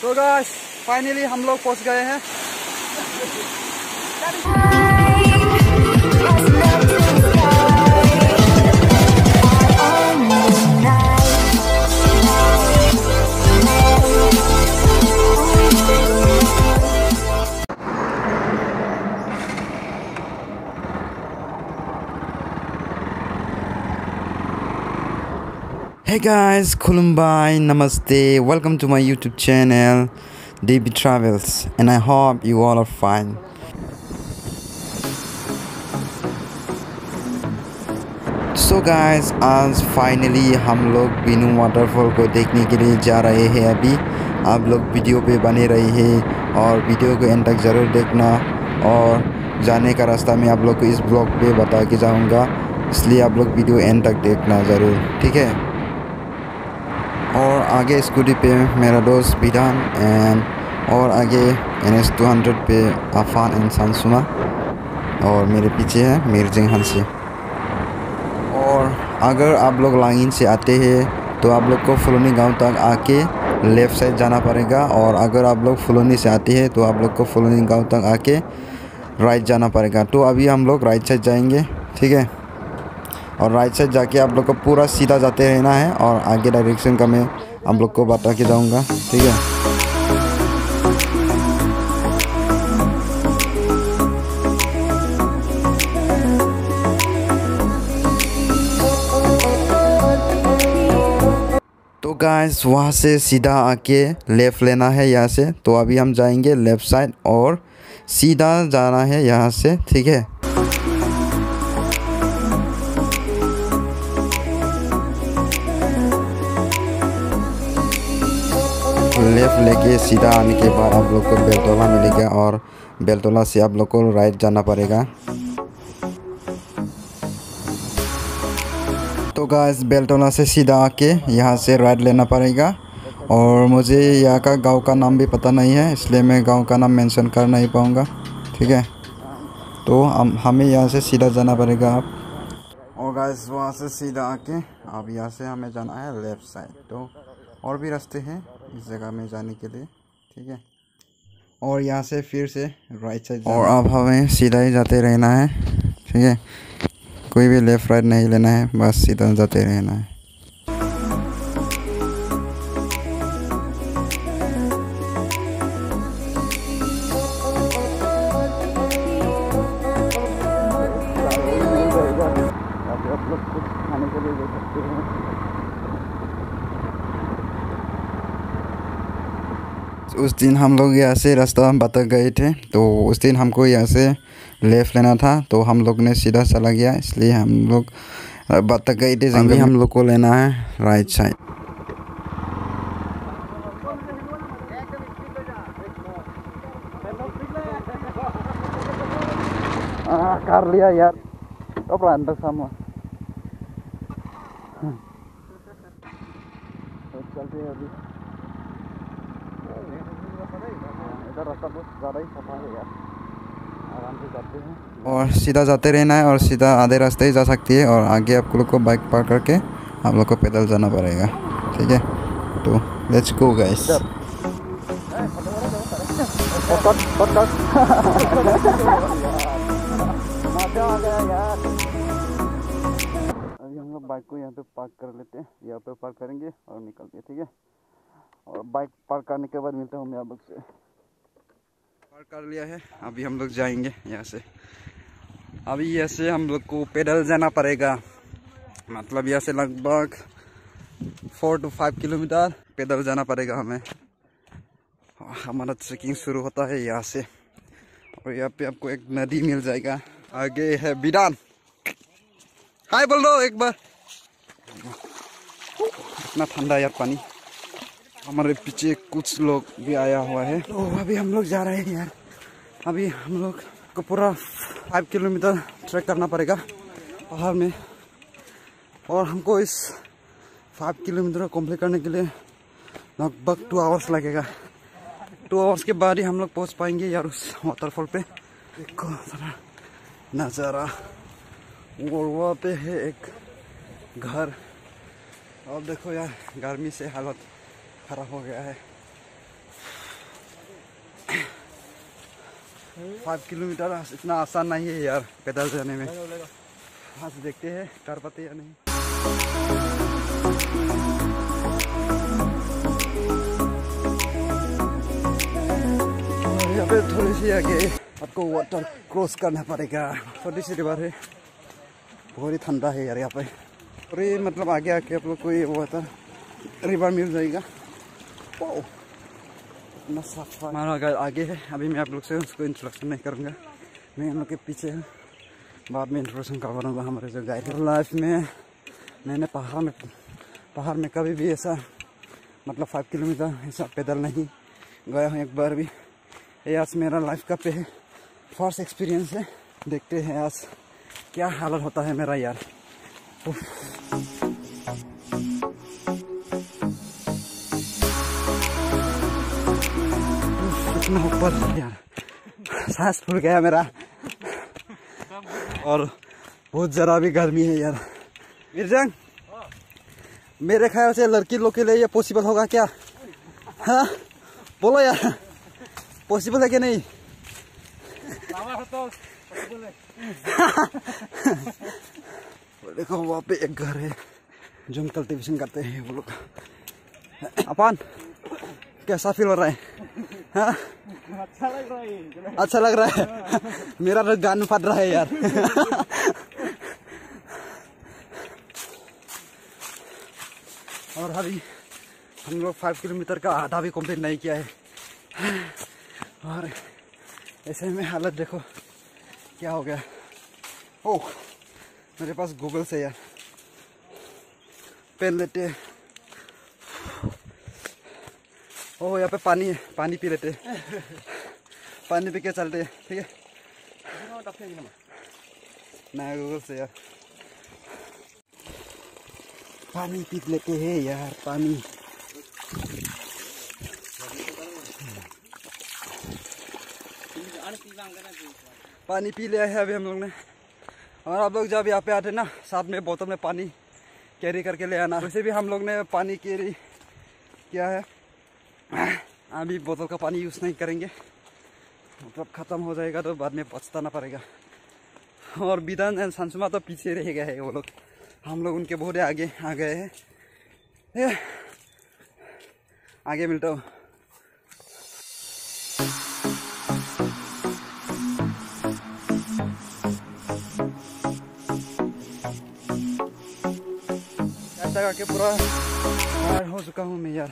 तो guys finally हम लोग पहुंच गए हैं। Hey guys, Khulumbai, Namaste, welcome to my YouTube channel DB Travels and I hope you all are fine. So guys, आज finally हम लोग बीनू वाटरफॉल को देखने के लिए जा रहे हैं। अभी आप लोग वीडियो पे बने रहिए और वीडियो को एंड तक ज़रूर देखना, और जाने का रास्ता में आप लोग को इस ब्लॉग पे बता के जाऊँगा, इसलिए आप लोग वीडियो एंड तक देखना ज़रूर, ठीक है। और आगे स्कूटी पे मेरा दोस्त बिदान और आगे NS 200 पे आफान इंसान सुना, और मेरे पीछे है मिर्जिंग हंसी। और अगर आप लोग लांगिन से आते हैं तो आप लोग को फुलोनी गांव तक आके लेफ़्ट साइड जाना पड़ेगा, और अगर आप लोग फुलोनी से आते हैं तो आप लोग को फुलोनी गांव तक आके राइट जाना पड़ेगा। तो अभी हम लोग राइट साइड जाएंगे, ठीक है। और राइट साइड जाके आप लोग को पूरा सीधा जाते रहना है, और आगे डायरेक्शन का मैं आप लोग को बता के जाऊंगा, ठीक है। तो गाइस वहाँ से सीधा आके लेफ़्ट लेना है यहाँ से, तो अभी हम जाएंगे लेफ़्ट साइड और सीधा जाना है यहाँ से, ठीक है। लेफ़्ट लेके सीधा आने के बाद आप लोग को बेलतोला मिलेगा, और बेलतोला से आप लोग को राइट जाना पड़ेगा। तो गाइस बेलतोला से सीधा आके यहाँ से राइट लेना पड़ेगा, और मुझे यहाँ का गांव का नाम भी पता नहीं है, इसलिए मैं गांव का नाम मेंशन कर नहीं पाऊँगा, ठीक है। तो हमें यहाँ से सीधा जाना पड़ेगा आप। और गाइस वहाँ से सीधा आके अब यहाँ से हमें जाना है लेफ़्ट साइड। तो और भी रास्ते हैं इस जगह में जाने के लिए, ठीक है। और यहाँ से फिर से राइट साइड, और अब हमें सीधा ही जाते रहना है, ठीक है। कोई भी लेफ़्ट राइट नहीं लेना है, बस सीधा जाते रहना है। उस दिन हम लोग यहाँ से रास्ता बता गए थे, तो उस दिन हमको यहाँ से लेफ़्ट लेना था, तो हम लोग ने सीधा चला गया, इसलिए हम लोग बता गए थे। अभी हम लोग को लेना है राइट साइड। कर लिया यार, तो अंदर सामने चलते हैं। अभी इधर रास्ता बहुत ज़्यादा ही सफा है यार, आराम से जाते हैं। और सीधा जाते रहना है, और सीधा आधे रास्ते ही जा सकती है, और आगे आप लोग को बाइक पार्क करके आप लोग को पैदल जाना पड़ेगा, ठीक है। तो लेट्स गो गाइस। अभी हम लोग बाइक को यहाँ पे पार्क कर लेते हैं, यहाँ पे पार्क करेंगे और निकलते हैं, ठीक है। और बाइक पार्क करने के बाद मिलते हैं हम आप लोग से। पार्क कर लिया है, अभी हम लोग जाएंगे यहाँ से। अभी यहाँ से हम लोग को पैदल जाना पड़ेगा, मतलब यहाँ से लगभग 4 to 5 किलोमीटर पैदल जाना पड़ेगा हमें। हमारा ट्रैकिंग शुरू होता है यहाँ से, और यहाँ पे आपको एक नदी मिल जाएगा। आगे है बिदान, हाय बोल दो एक बार। इतना ठंडा यार पानी। हमारे पीछे कुछ लोग भी आया हुआ है, तो अभी हम लोग जा रहे हैं यार। अभी हम लोग को पूरा 5 किलोमीटर ट्रैक करना पड़ेगा पहाड़ में, और हमको इस 5 किलोमीटर को कंप्लीट करने के लिए लगभग 2 आवर्स लगेगा। 2 आवर्स के बाद ही हम लोग पहुंच पाएंगे यार उस वाटरफॉल पे। देखो थोड़ा नज़ारा, और वहाँ पे है एक घर। अब देखो यार गर्मी से हालत खराब हो गया है। 5 किलोमीटर इतना आसान नहीं है यार पैदल जाने में। हाँ तो देखते हैं कर पाते या नहीं। और यहाँ पे थोड़ी सी आगे आपको वाटर क्रॉस करना पड़ेगा। छोटी सी रिवर है, बहुत ही ठंडा है यार यहाँ पे। और ये मतलब आगे आके आप लोग को ये वाटर रिवर मिल जाएगा। ओ इतना साफ हमारा आगे है। अभी मैं आप लोग से उसको इंट्रोडक्शन नहीं करूँगा, मैं हम लोग के पीछे हूँ, बाद में इंट्रोडक्शन करवाऊँगा हमारे जो गाइड है। लाइफ में मैंने पहाड़ में कभी भी ऐसा मतलब 5 किलोमीटर ऐसा पैदल नहीं गया हूँ एक बार भी। ये आज मेरा लाइफ का फर्स्ट एक्सपीरियंस है। देखते हैं आज क्या हालत होता है मेरा यार। इतना ऊपर यार सांस फूल गया मेरा, और बहुत जरा भी गर्मी है यार। मिर्जंग, मेरे ख्याल से लड़की लोग के लिए ये पॉसिबल होगा क्या? हाँ बोलो यार, पॉसिबल है कि नहीं? देखो वहाँ पे एक घर है जो हम कल्टीवेशन करते हैं वो लोग। अपन कैसा फील हो रहा है? हाँ अच्छा लग रहा है। मेरा तो गान फट रहा है यार। और अभी हम लोग 5 किलोमीटर का आधा भी कंप्लीट नहीं किया है, और ऐसे में हालत देखो क्या हो गया। ओह मेरे पास गूगल से यार पेन लेते। ओह यहाँ पे पानी है, पानी पी लेते, पानी पी के चलते, ठीक है ना। गूगल से यार पानी पी लेते हैं यार, पानी। पानी पी लिया है अभी हम लोग ने। और आप लोग जब यहाँ पे आते ना, साथ में बोतल में पानी कैरी करके ले आना। वैसे भी हम लोग ने पानी कैरी किया है, अभी बोतल का पानी यूज़ नहीं करेंगे, मतलब ख़त्म हो जाएगा तो बाद में पछताना पड़ेगा। और विधान एंड संसुमा तो पीछे रह गए हैं वो लोग, हम लोग उनके बहुत आगे आ गए हैं। आगे मिलता हूँ। जगह के पूरा टायर हो चुका हूँ मैं यार,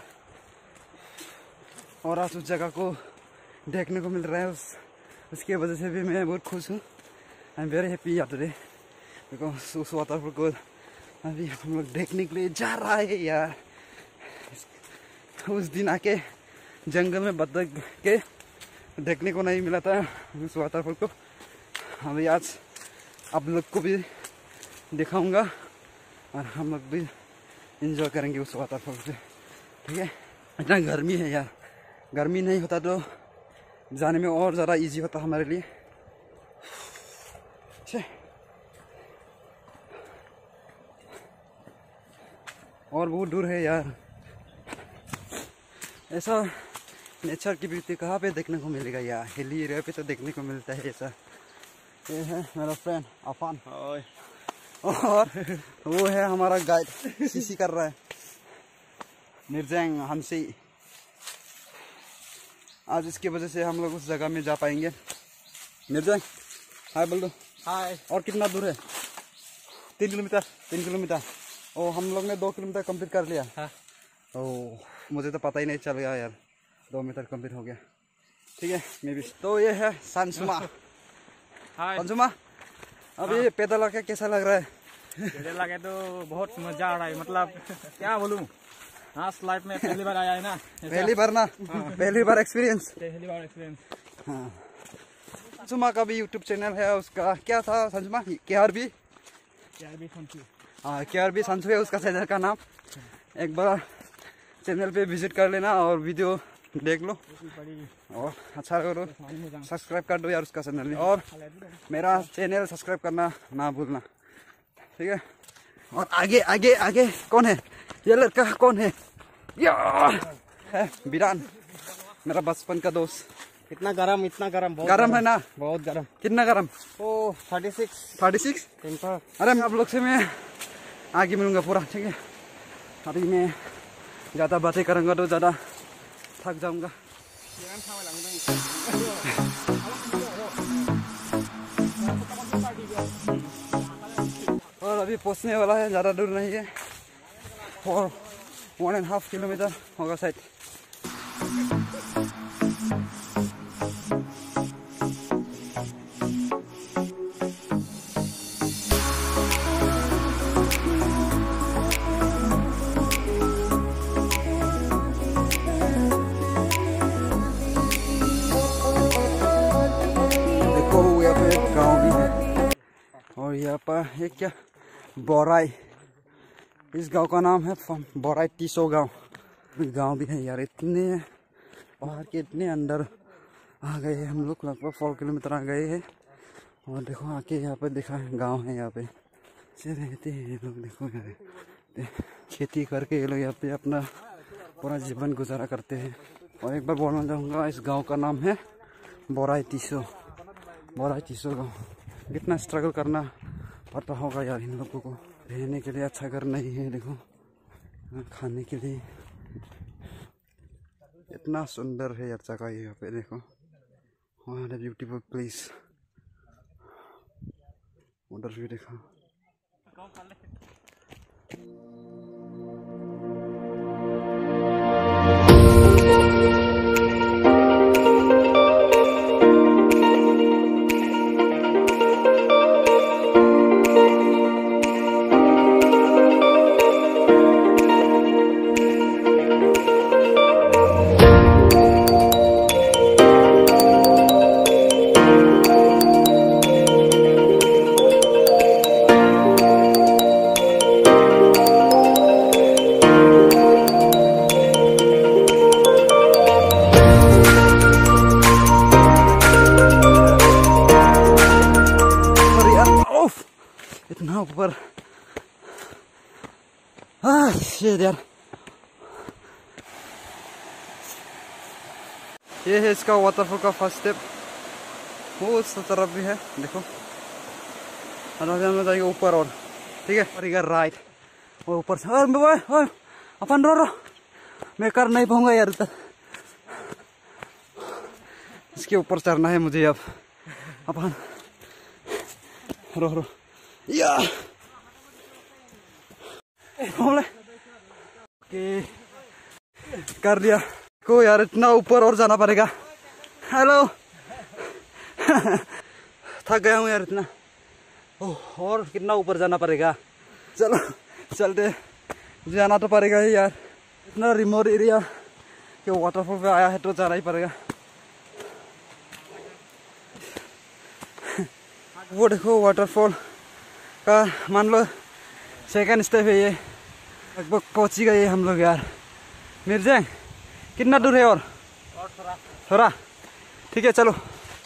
और आज उस जगह को देखने को मिल रहा है। उसके वजह से भी मैं बहुत खुश हूँ। I am very happy today because उस वाटरफॉल को अभी हम लोग देखने के लिए जा रहा है यार। उस दिन आके जंगल में बतख के देखने को नहीं मिला था उस वाटरफॉल को। अभी आज आप लोग को भी दिखाऊंगा और हम लोग भी इंजॉय करेंगे उस वाटरफॉल से, ठीक है। इतना गर्मी है यार, गर्मी नहीं होता तो जाने में और ज़्यादा इजी होता हमारे लिए। और बहुत दूर है यार। ऐसा नेचर की ब्यूटी कहाँ पे देखने को मिलेगा यार, हिली एरिया पे तो देखने को मिलता है ऐसा। ये है मेरा फ्रेंड अफान, और वो है हमारा गाइड सीसी कर रहा है मिर्जंग हमसे। आज इसकी वजह से हम लोग उस जगह में जा पाएंगे। मिर्जंग हाय बोल दो। हाय। और कितना दूर है? 3 किलोमीटर। 3 किलोमीटर। ओ हम लोग ने 2 किलोमीटर कंप्लीट कर लिया। हाँ। ओ मुझे तो पता ही नहीं चल गया यार, 2 मीटर कंप्लीट हो गया। ठीक है मैं भी। तो ये है संसुमा। हाय संसुमा, अभी पैदल आके कैसा लग रहा है? पैदल आके तो बहुत मजा आ रहा है, मतलब क्या बोलूं। हाँ लाइफ में पहली बार आया है ना। पहली बार ना? हाँ। पहली बार एक्सपीरियंस। पहली बार एक्सपीरियंस। हाँ संसुमा का भी यूट्यूब चैनल है, उसका क्या था संसुमा? KRB संसु। हाँ KRB संसु है उसका चैनल का नाम। एक बार चैनल पे विजिट कर लेना और वीडियो देख लो और अच्छा करो, सब्सक्राइब कर दो यार उसका चैनल में। और मेरा चैनल सब्सक्राइब करना ना भूलना, ठीक है। और आगे आगे आगे कौन है? ये लड़का कौन है? यार है विरान, मेरा बचपन का दोस्त। इतना गरम बहुत गरम है ना? बहुत गरम। कितना गरम? ओ 36 36। अरे मैं आप लोग से मैं आगे मिलूंगा पूरा, ठीक है? अभी मैं ज़्यादा बातें करूँगा तो ज़्यादा थक जाऊँगा। और अभी पहुँचने वाला है, ज़्यादा दूर नहीं है, और 1.5 किलोमीटर होगा शायद। देखो यहाँ पे एक गाँव भी है, और यहाँ पर एक क्या बोराई, इस गांव का नाम है बोराई टीसो गांव। गांव भी है यार, इतने पहाड़ के इतने अंदर आ गए हैं हम लोग, लगभग 4 किलोमीटर आ गए हैं। और देखो आके यहाँ पे देखा गांव है, यहाँ पे से रहते हैं ये लोग। देखो यार खेती करके ये लोग यहाँ पे अपना पूरा जीवन गुजारा करते हैं। और एक बार बोलना चाहूँगा, इस गाँव का नाम है बोराई टीसो गाँव। कितना स्ट्रगल करना पड़ता होगा यार इन लोगों को, रहने के लिए अच्छा घर नहीं है, देखो खाने के लिए। इतना सुंदर है यार जगह यहाँ पे, देखो व्हाट अ ब्यूटीफुल प्लेस। उधर भी देखो। इतना ऊपर यार, ये है इसका वाटरफॉल का फर्स्ट स्टेप। वो उस तरफ भी है, देखो। और अभी हम जाएंगे ऊपर, और ठीक है, और इधर राइट, और ऊपर से अपन रो मैं कर नहीं पाऊंगा यार इधर। इसके ऊपर चढ़ना है मुझे अब। अपन रो या ओके कर लिया को यार, इतना ऊपर और जाना पड़ेगा। हेलो थक गया हूँ यार इतना। ओह, और कितना ऊपर जाना पड़ेगा। चलो चलते, जाना तो पड़ेगा ही यार, इतना रिमोट एरिया के वाटरफॉल पे आया है तो जाना ही पड़ेगा। वो देखो वाटरफॉल का मान लो सेकंड स्टेप है ये, लगभग पहुंच ही गए हम लोग यार। मिर्जेंग कितना दूर है? और थोड़ा ठीक है, चलो।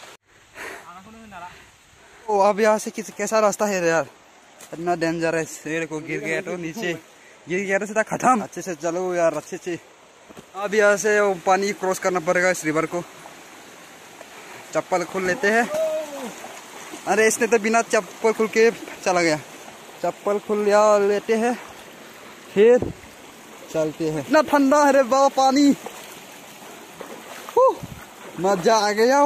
ओ अब यहाँ से कैसा रास्ता है यार, इतना डेंजर है। शेर को गिर गया तो नीचे गिर गया तो सीधा खत्म। अच्छे से चलो यार, अच्छे से। अब यहाँ से वो पानी क्रॉस करना पड़ेगा इस रिवर को। चप्पल खोल लेते हैं। अरे इसने तो बिना चप्पल खुल के चला गया। चप्पल खुल लिया, लेते हैं फिर चलते हैं। इतना ठंडा है रे बाबा पानी, मजा आ गया।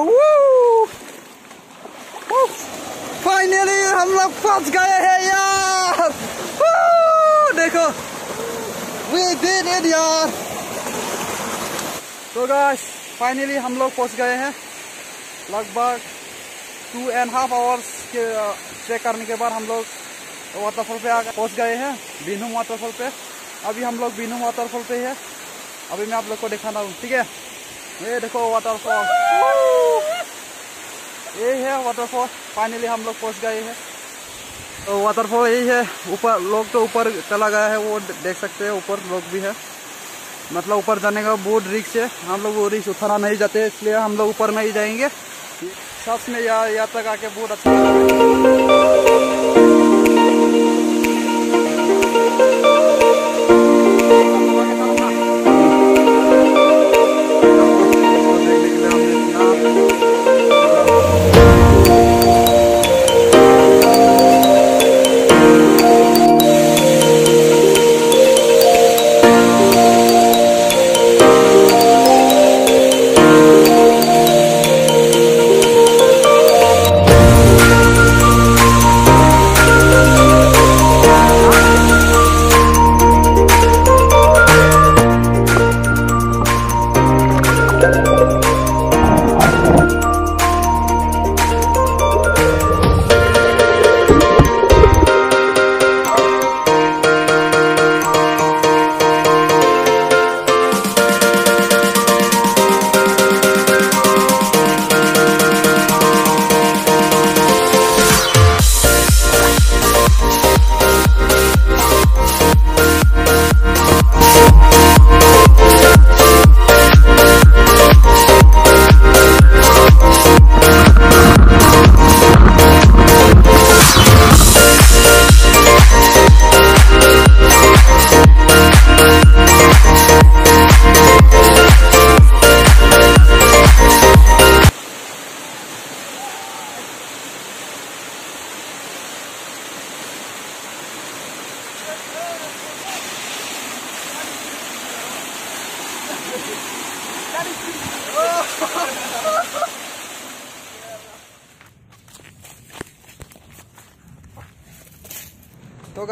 फाइनली हम लोग फंस गए हैं यार। देखो we did it यार। तो गाइस फाइनली हम लोग पहुंच गए हैं। लगभग 2.5 आवर्स के ट्रैक करने के बाद हम लोग वाटरफॉल पे पहुंच गए हैं, बीनूम वाटरफॉल पे। अभी हम लोग बीनूम वाटरफॉल पे है। अभी मैं आप लोग को दिखाना हूँ, ठीक है? ये देखो वाटरफॉल, ये है वाटरफॉल। फाइनली हम लोग पहुंच गए हैं। तो वाटरफॉल यही है। ऊपर लोग तो ऊपर चला गया है, वो देख सकते हैं। ऊपर लोग भी है, मतलब ऊपर जाने का बहुत रिस्क है। हम लोग वो रिस्क उठाना नहीं जाते, इसलिए हम लोग ऊपर नहीं जाएंगे। सच में यहाँ तक आके बहुत अच्छा लगा।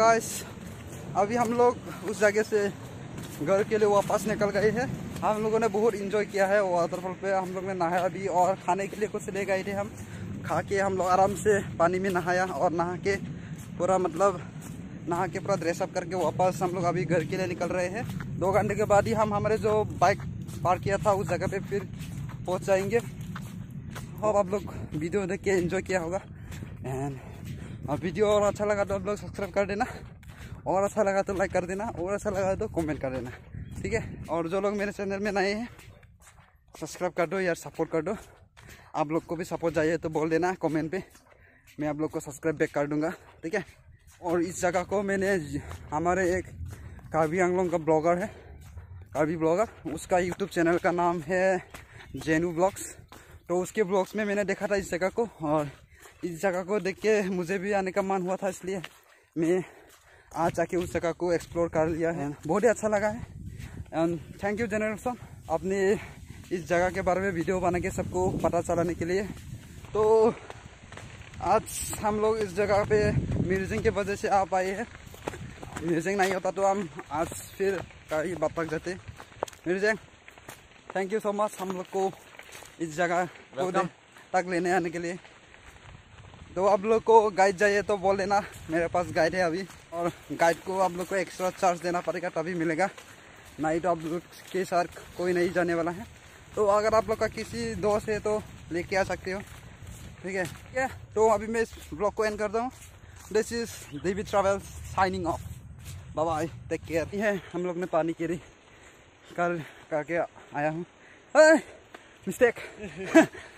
गाइस अभी हम लोग उस जगह से घर के लिए वापस निकल गए हैं। हम लोगों ने बहुत इंजॉय किया है वाटरफॉल पे। हम लोग ने नहाया भी और खाने के लिए कुछ ले गए थे हम। खा के हम लोग आराम से पानी में नहाया और नहा के पूरा ड्रेसअप करके वापस हम लोग अभी घर के लिए निकल रहे हैं। 2 घंटे के बाद ही हम हमारे जो बाइक पार्क किया था उस जगह पे फिर पहुंच जाएंगे। और आप लोग वीडियो देख के एंजॉय किया होगा। एंड और वीडियो और अच्छा लगा तो आप लोग सब्सक्राइब कर देना, और अच्छा लगा तो लाइक कर देना, और अच्छा लगा तो कमेंट कर देना, ठीक है। और जो लोग मेरे चैनल में नए हैं सब्सक्राइब कर दो यार, सपोर्ट कर दो। आप लोग को भी सपोर्ट चाहिए तो बोल देना कमेंट पे, मैं आप लोग को सब्सक्राइब बैक कर दूंगा, ठीक है। और इस जगह को मैंने हमारे एक कार्बी आंगलोंग का ब्लॉगर है, कार्बी ब्लॉगर, उसका यूट्यूब चैनल का नाम है जेनू ब्लॉग्स। तो उसके ब्लॉग्स में मैंने देखा था इस जगह को, और इस जगह को देख के मुझे भी आने का मन हुआ था, इसलिए मैं आज आके उस जगह को एक्सप्लोर कर लिया है। बहुत ही अच्छा लगा है। एंड थैंक यू जनरेशन अपने इस जगह के बारे में वीडियो बना के सबको पता चलाने के लिए। तो आज हम लोग इस जगह पे म्यूजिंग की वजह से आ पाए हैं। म्यूजिंग नहीं होता तो हम आज फिर कहीं वापस जाते। म्यूजिंग थैंक यू सो मच हम लोग को इस जगह को तक लेने आने के लिए। तो आप लोग को गाइड चाहिए तो बोल देना, मेरे पास गाइड है अभी। और गाइड को आप लोग को एक्स्ट्रा चार्ज देना पड़ेगा तभी मिलेगा, नहीं तो आप लोग के साथ कोई नहीं जाने वाला है। तो अगर आप लोग का किसी दोस्त है तो लेके आ सकते हो, ठीक है। तो अभी मैं इस ब्लॉग को एंड करता हूँ। This is Devi travels signing off, bye bye, take care. ये हम लोग ने पानी कैरी करके आया हूँ। मिस्टेक